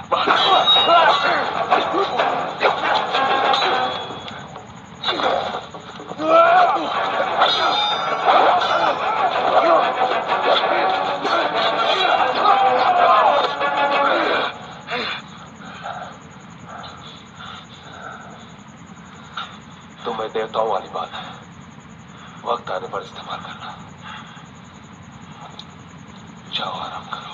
तो मैं देवताओं वाली बात है, वक्त आने पर इस्तेमाल करना। जाओ आराम करो।